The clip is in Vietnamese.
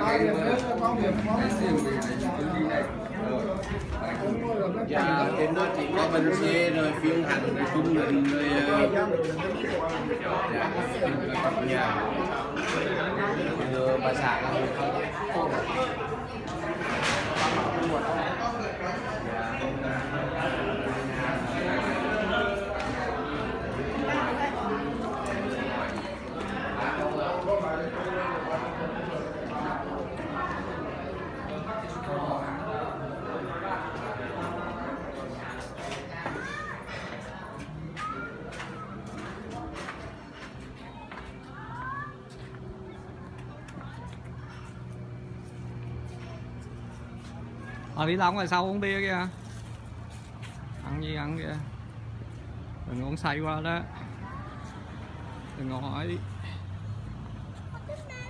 Dạ, thì nó chỉ có bên xe rồi phiên hành rồi trung định rồi nhà bà xã đi Long rồi sao uống bia kìa, ăn gì ăn kìa, đừng uống say quá đó, đừng ngồi.